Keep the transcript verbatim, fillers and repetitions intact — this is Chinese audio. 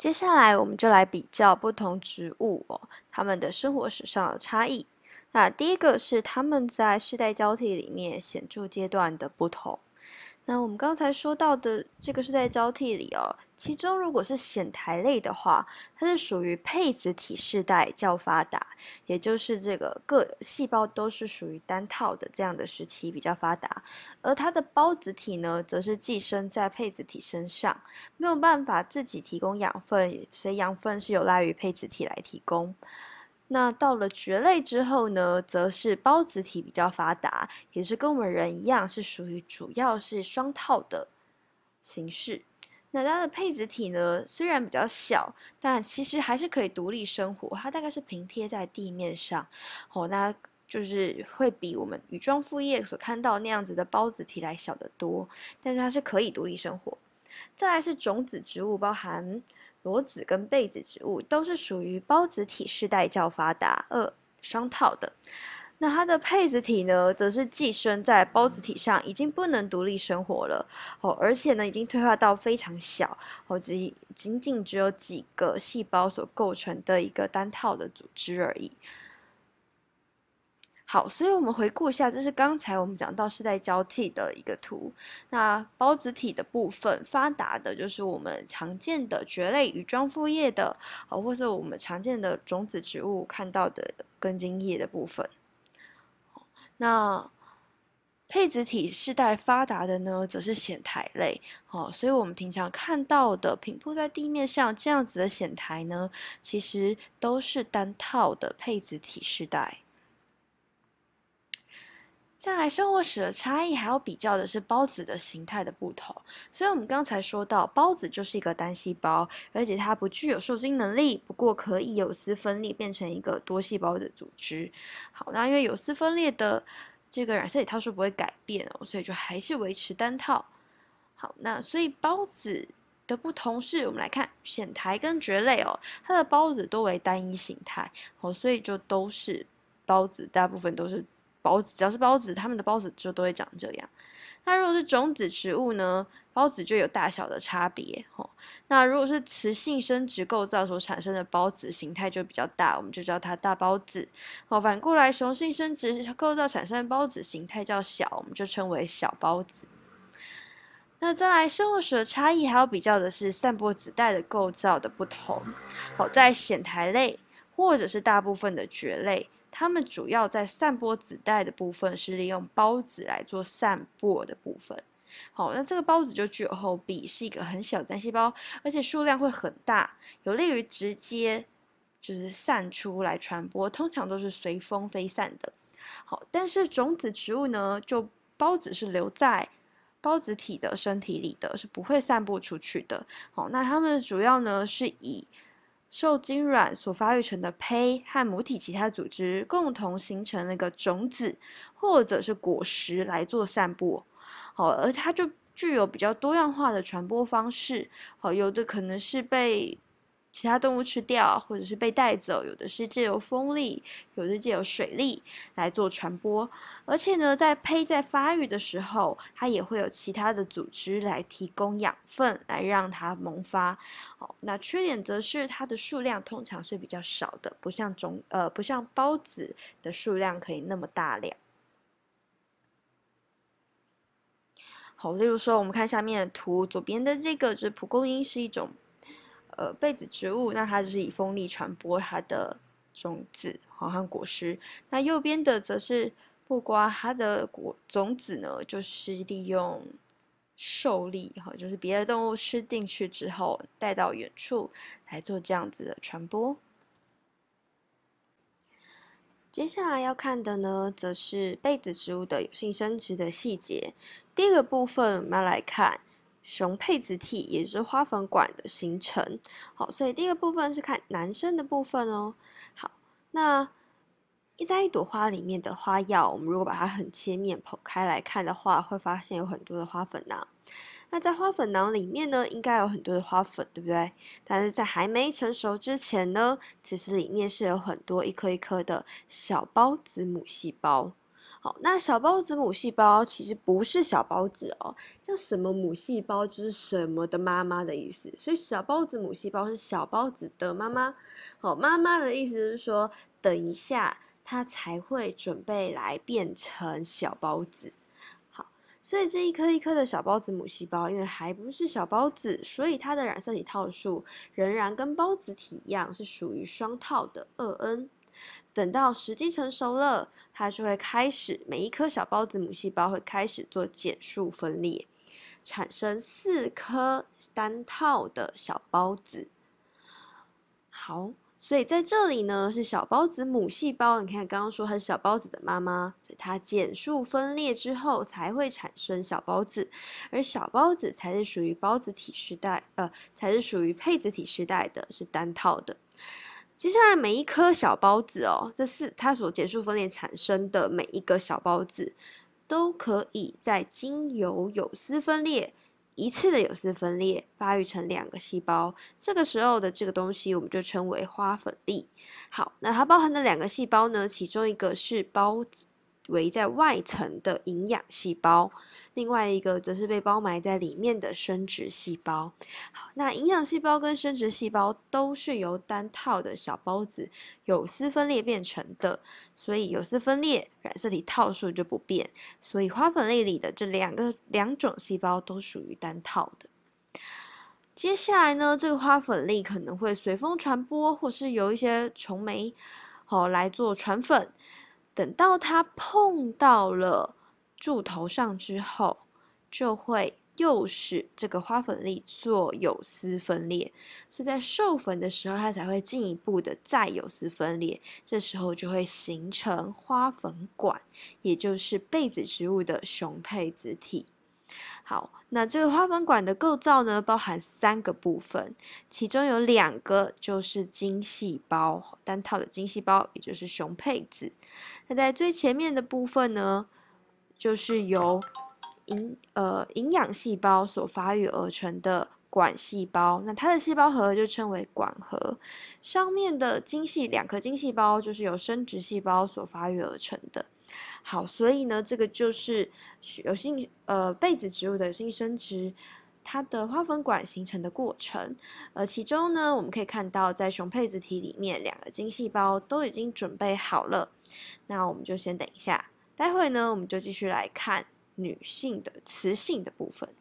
接下来我们就来比较不同植物哦，它们的生活史上的差异。那第一个是它们在世代交替里面显著阶段的不同。那我们刚才说到的这个世代交替里哦，其中如果是显苔类的话，它是属于配子体世代较发达，也就是这个各细胞都是属于单套的这样的时期比较发达，而它的孢子体呢，则是寄生在配子体身上，没有办法自己提供养分，所以养分是有赖于配子体来提供。那到了蕨类之后呢，则是孢子体比较发达，也是跟我们人一样，是属于主要是双套的形式。那它的配子体呢，虽然比较小，但其实还是可以独立生活。它大概是平贴在地面上，哦，那就是会比我们羽状复叶所看到那样子的孢子体来小得多，但是它是可以独立生活。再来是种子植物，包含裸子跟被子植物，都是属于孢子体世代较发达、二双套的。那它的配子体呢，则是寄生在孢子体上，已经不能独立生活了哦，而且呢，已经退化到非常小哦，只仅仅只有几个细胞所构成的一个单套的组织而已。好，所以我们回顾一下，这是刚才我们讲到世代交替的一个图。那孢子体的部分发达的就是我们常见的蕨类羽状复叶的，呃，或是我们常见的种子植物看到的根茎叶的部分。那配子体世代发达的呢，则是显苔类。哦，所以我们平常看到的平铺在地面上这样子的显苔呢，其实都是单套的配子体世代。再来，生活史的差异还要比较的是孢子的形态的不同。所以我们刚才说到，孢子就是一个单细胞，而且它不具有受精能力，不过可以有丝分裂变成一个多细胞的组织。好，那因为有丝分裂的这个染色体套数不会改变哦，所以就还是维持单套。好，那所以孢子的不同是，我们来看显苔跟蕨类哦，它的孢子多为单一形态，哦，所以就都是孢子，大部分都是。孢子只要是孢子，它们的孢子就都会长这样。那如果是种子植物呢，孢子就有大小的差别。哦，那如果是雌性生殖构造所产生的孢子形态就比较大，我们就叫它大孢子。哦，反过来雄性生殖构造产生的孢子形态较小，我们就称为小孢子。那再来生物史的差异，还要比较的是散播子代的构造的不同。好，在显苔类或者是大部分的蕨类。它们主要在散播子代的部分是利用孢子来做散播的部分。好，那这个孢子就具有厚壁，是一个很小的单细胞，而且数量会很大，有利于直接就是散出来传播，通常都是随风飞散的。好，但是种子植物呢，就孢子是留在孢子体的身体里的，是不会散布出去的。好，那它们主要呢是以受精卵所发育成的胚和母体其他组织共同形成那个种子或者是果实来做散播，好，而它就具有比较多样化的传播方式，好，有的可能是被其他动物吃掉，或者是被带走，有的是借由风力，有的借由水力来做传播。而且呢，在胚在发育的时候，它也会有其他的组织来提供养分，来让它萌发。哦，那缺点则是它的数量通常是比较少的，不像种呃不像孢子的数量可以那么大量。好，例如说，我们看下面的图，左边的这个就是蒲公英，是一种呃被子植物，那它就是以风力传播它的种子好和果实。那右边的则是木瓜，它的果种子呢，就是利用受力，哈，就是别的动物吃进去之后，带到远处来做这样子的传播。接下来要看的呢，则是被子植物的有性生殖的细节。第一个部分，我们要来看雄配子体，也就是花粉管的形成。好，所以第一个部分是看男生的部分哦。好，那一在一朵花里面的花药，我们如果把它很切面剖开来看的话，会发现有很多的花粉囊。那在花粉囊里面呢，应该有很多的花粉，对不对？但是在还没成熟之前呢，其实里面是有很多一颗一颗的小孢子母细胞。 好，那小孢子母细胞其实不是小孢子哦，叫什么母细胞就是什么的妈妈的意思，所以小孢子母细胞是小孢子的妈妈。好，妈妈的意思是说，等一下它才会准备来变成小孢子。好，所以这一颗一颗的小孢子母细胞，因为还不是小孢子，所以它的染色体套数仍然跟孢子体一样，是属于双套的二 N。等到时机成熟了，它就会开始，每一颗小孢子母细胞会开始做减数分裂，产生四颗单套的小孢子。好，所以在这里呢是小孢子母细胞，你看刚刚说它是小孢子的妈妈，所以它减数分裂之后才会产生小孢子，而小孢子才是属于孢子体世代，呃，才是属于配子体世代的，是单套的。接下来每一颗小孢子哦，这是它所结束分裂产生的每一个小孢子，都可以在经由有丝分裂一次的有丝分裂发育成两个细胞。这个时候的这个东西我们就称为花粉粒。好，那它包含的两个细胞呢，其中一个是包围在外层的营养细胞，另外一个则是被包埋在里面的生殖细胞。好，那营养细胞跟生殖细胞都是由单套的小孢子有丝分裂变成的，所以有丝分裂染色体套数就不变，所以花粉粒里的这两个两种细胞都属于单套的。接下来呢，这个花粉粒可能会随风传播，或是有一些虫媒好、哦、来做传粉。等到它碰到了柱头上之后，就会诱使这个花粉粒做有丝分裂，是在授粉的时候，它才会进一步的再有丝分裂，这时候就会形成花粉管，也就是被子植物的雄配子体。好，那这个花粉管的构造呢，包含三个部分，其中有两个就是精细胞，单套的精细胞，也就是雄配子。那在最前面的部分呢，就是由营呃营养细胞所发育而成的管细胞，那它的细胞核就称为管核。上面的精细两颗精细胞就是由生殖细胞所发育而成的。好，所以呢，这个就是有性呃被子植物的有性生殖，它的花粉管形成的过程。呃，其中呢，我们可以看到，在雄配子体里面，两个精细胞都已经准备好了。那我们就先等一下，待会呢，我们就继续来看女性的雌性的部分。